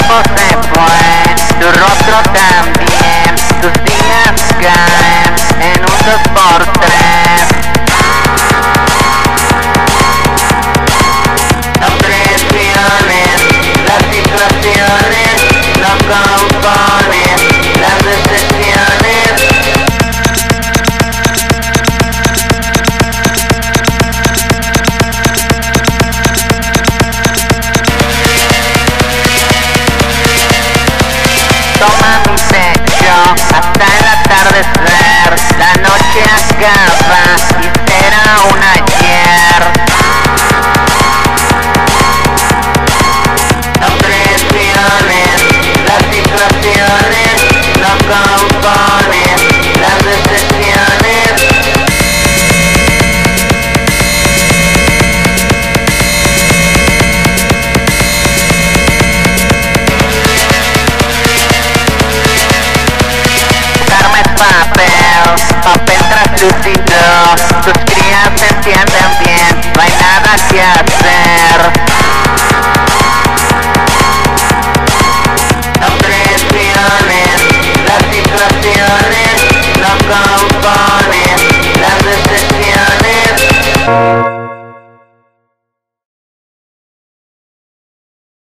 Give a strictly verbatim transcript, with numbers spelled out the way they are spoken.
cuerpo se fue, tu rostro también, tus días caen en un dos por tres. Las presiones, las situaciones no componen las decepciones. Toma mi pecho hasta el atardecer, la noche acaba.